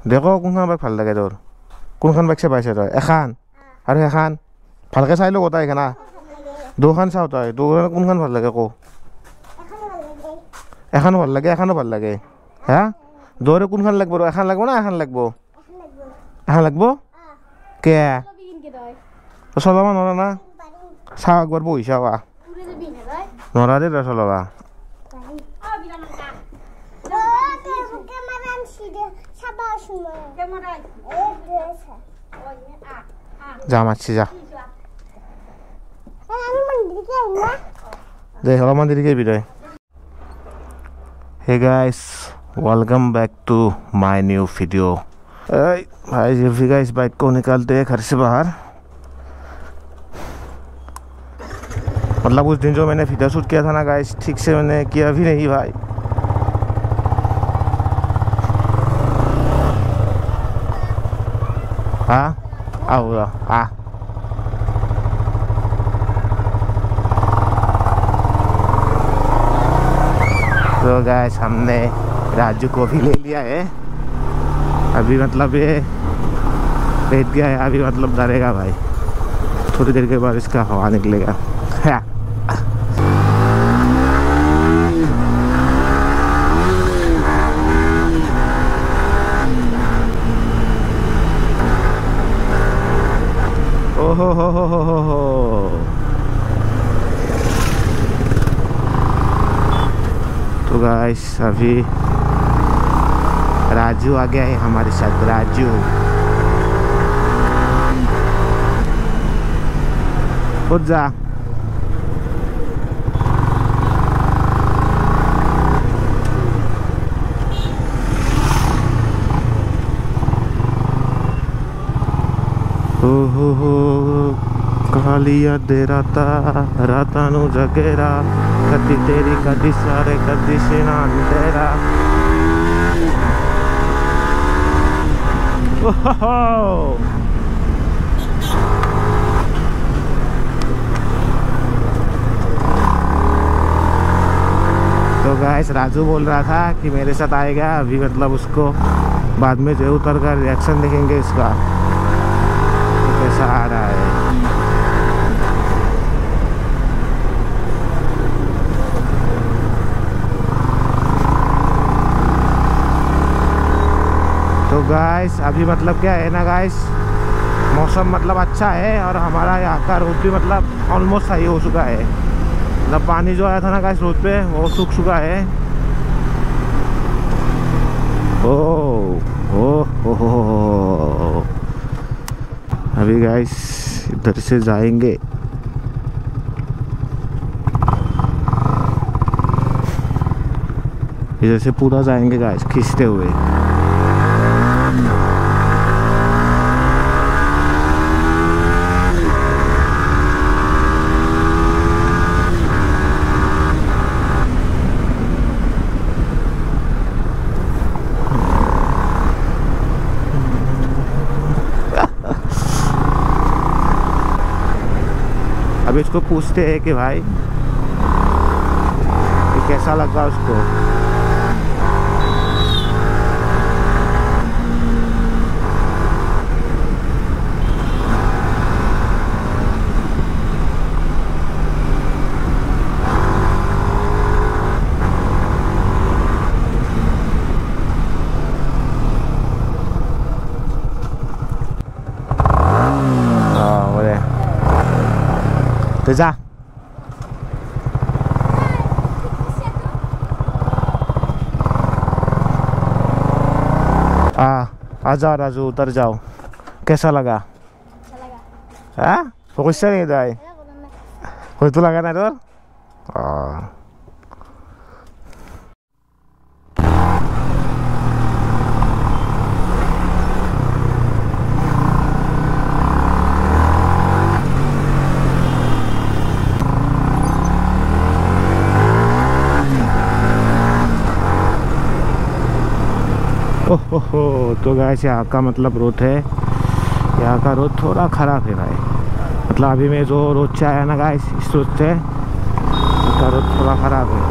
দেখো কোনখন বাইক ভাল লাগে তোৰ কোনখন বাইক চাই পাইছ তই এখন আৰু এখন ভালকৈ চাই ল গোটাই এখন দুখন চাওঁ তই দুখন কোনখন ভাল লাগে কো এখনো ভাল লাগে এখনো ভাল লাগে হা দৌৰে কোনখন লাগব এখন লাগব না এখন লাগব এখন লাগব কে চলাব নোৱাৰা না চাওঁ একবাৰ বহি চাৱা নোৱাৰা দেই তই চলাবা যা মাতছি যা দে অলপমান দেৰিকে আহিবি তই Hey guys, welcome back to my new video. भाई जुल्फी का इस बाइक को निकालते हैं घर से बाहर। मतलब उस दिन जो मैंने वीडियो शूट किया था ना गाइस ठीक से मैंने किया भी नहीं भाई। हाँ आओ आ तो गाइस हमने राजू को भी ले लिया है अभी मतलब ये बैठ गया है अभी मतलब डरेगा भाई थोड़ी देर के बाद इसका हवा निकलेगा ओहो हो तो गाइस अभी राजू आ गया है हमारे साथ राजू खुद जा हो कालिया दे राता नु जगेरा कदी तेरी कदी सारे कदी सेना तेरा तो गाइस राजू बोल रहा था कि मेरे साथ आएगा अभी मतलब उसको बाद में जो उतर कर रिएक्शन देखेंगे इसका कैसा आ रहा है तो गाइस अभी मतलब क्या है ना गाइस मौसम मतलब अच्छा है और हमारा यहाँ का रोड भी मतलब ऑलमोस्ट सही हो चुका है मतलब पानी जो आया था ना गाइस रोड पे वो सूख चुका है अभी गाइस इधर से जाएंगे इधर से पूरा जाएंगे गाइस खींचते हुए अब इसको पूछते हैं कि भाई कि कैसा लगा उसको तो जा आ जाओ राजू उतर जाओ कैसा लगा हाँ तो कुछ नहीं था कोई तो लगा ना तो ओहो तो गाइस यहाँ का मतलब रोड है यहाँ का रोड थोड़ा ख़राब है भाई मतलब अभी मैं जो रोड से आया ना गाइस इस रोड से इसका रोड थोड़ा ख़राब है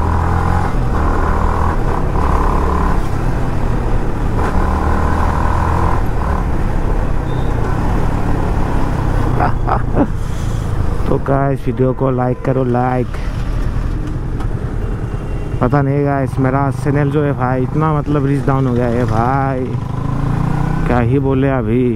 गाइस वीडियो को लाइक करो, लाइक। पता नहीं गाइस मेरा चैनल जो है भाई इतना मतलब रीच डाउन हो गया है भाई, क्या ही बोले अभी।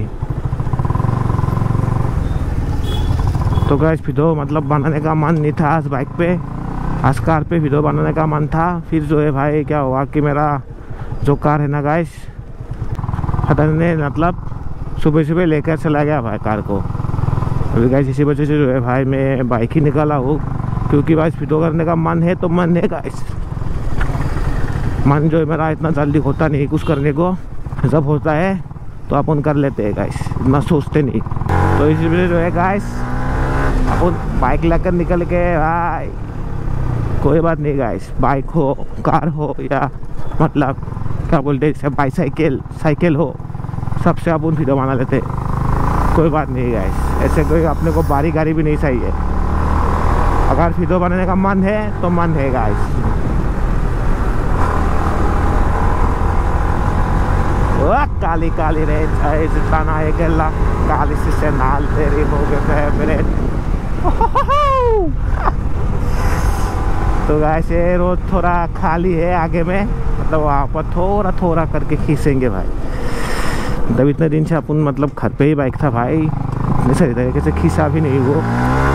तो गाइस वीडियो मतलब बनाने का मन नहीं था आज बाइक पे, आज कार पे वीडियो बनाने का मन था। फिर जो है भाई क्या हुआ कि मेरा जो कार है ना गाइस, पता नहीं मतलब सुबह सुबह लेकर चला गया भाई कार को। अभी गाइस इसी वजह से जो है भाई मैं बाइक ही निकाला हूँ, क्योंकि गाइस वीडियो करने का मन है तो मन है गाइस। मन जो है मेरा इतना जल्दी होता नहीं कुछ करने को, जब होता है तो अपन कर लेते हैं गाइस, इतना सोचते नहीं। तो इसी वजह जो है गाइस अपन बाइक लेकर निकल गए भाई। कोई बात नहीं गाइस, बाइक हो कार हो या मतलब क्या बोलते हैं जैसे बाईसाइकिल साइकिल हो, सबसे अपन वीडियो बना लेते, कोई बात नहीं गाइस। ऐसे कोई अपने को बारी गाड़ी भी नहीं चाहिए, अगर वीडियो बनाने का मन है तो मन है गाइस। काली काली रे जितना है गला काली से नाल तेरी हो गए मेरे। तो गाइस ये रोड थोड़ा खाली है आगे में, मतलब वहाँ पर थोड़ा थोड़ा करके खींचेंगे भाई। तब इतने दिन से अपन मतलब घर पे ही बाइक था भाई, इतने सही तरीके से खींचा भी नहीं वो।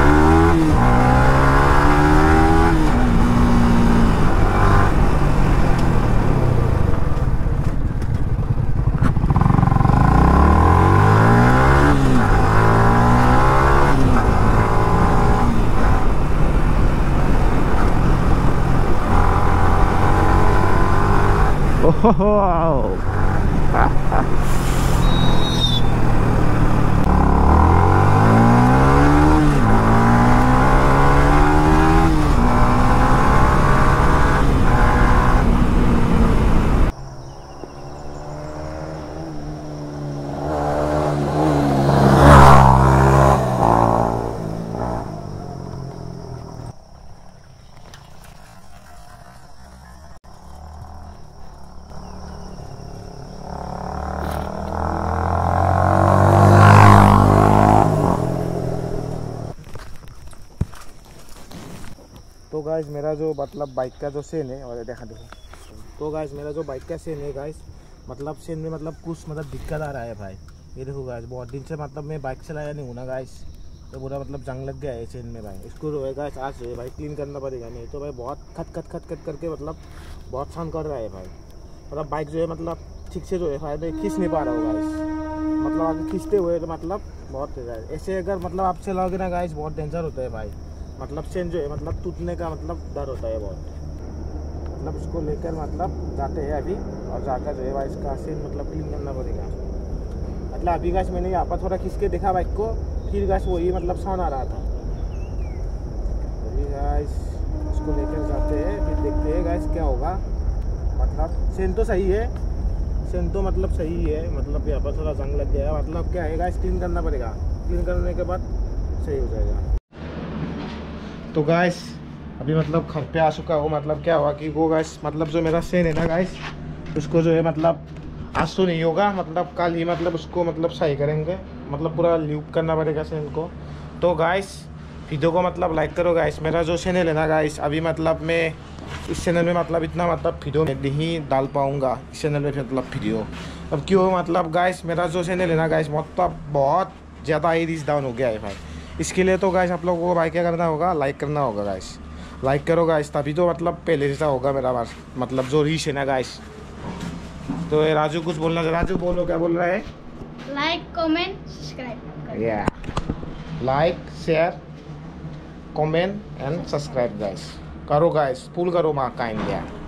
ओहो तो गाइस मेरा जो मतलब बाइक का जो सेन है, और देखा देखो। तो गाइस मेरा जो बाइक का सेन है गाइस, मतलब सेन में मतलब कुछ मतलब दिक्कत आ रहा है भाई। ये देखो गाइस बहुत दिन से मतलब मैं बाइक चलाया नहीं हूँ ना गाइस, तो पूरा मतलब जंग लग गया है चेन में भाई। इसको जो है गाइस आज जो है भाई क्लीन करना पड़ेगा, नहीं तो भाई बहुत खट करके मतलब बहुत शान कर रहा है भाई। मतलब बाइक जो है मतलब ठीक से जो है भाई मैं खींच नहीं पा रहा हूँ गाइस, मतलब आगे खींचते हुए तो मतलब बहुत ऐसे अगर मतलब आप चलाओगे ना गाइस बहुत डेंजर होता है भाई। मतलब चेन जो है मतलब टूटने का मतलब डर होता है बहुत। मतलब उसको लेकर मतलब जाते हैं अभी, और जाकर जो है भाई इसका चेन मतलब क्लीन करना पड़ेगा। मतलब अभी गाइस मैंने यहाँ पर थोड़ा खींच के देखा बाइक को, फिर गाइस वही मतलब साउंड आ रहा था। अभी गाइस उसको लेकर जाते हैं, फिर देखते हैं गाइस क्या होगा। मतलब चेन तो सही है, चेन तो मतलब सही है, मतलब यहाँ पर थोड़ा जंग लग गया है। मतलब क्या है गाइस क्लीन करना पड़ेगा, क्लीन करने के बाद सही हो जाएगा। तो गाइस अभी मतलब घर पे आ चुका हूँ। मतलब क्या हुआ कि वो गाइस मतलब जो मेरा सेन है ना गाइस, उसको जो है मतलब आज तो नहीं होगा, मतलब कल ही मतलब उसको मतलब सही करेंगे, मतलब पूरा लूप करना पड़ेगा सेन को। तो गाइस वीडियो को मतलब लाइक करो गाइस। मेरा जो चैनल है ना गाइस, अभी मतलब मैं इस चैनल में मतलब इतना मतलब वीडियो नहीं डाल पाऊँगा इस चैनल में मतलब वीडियो। अब क्यों मतलब गाइस मेरा जो चैनल है ना गाइस मतलब बहुत ज़्यादा ही रीच डाउन हो गया है भाई। इसके लिए तो गाइस आप लोगों को भाई क्या करना होगा, लाइक करना होगा गाइस। लाइक करो गाइस, तभी तो मतलब पहले जैसा होगा मेरा मतलब जो रीच है ना गाइस। तो राजू कुछ बोलना, राजू बोलो क्या बोल रहा है। लाइक कमेंट सब्सक्राइब, या like share comment and subscribe guys करो गाइस, फुल करो माँ काइंड।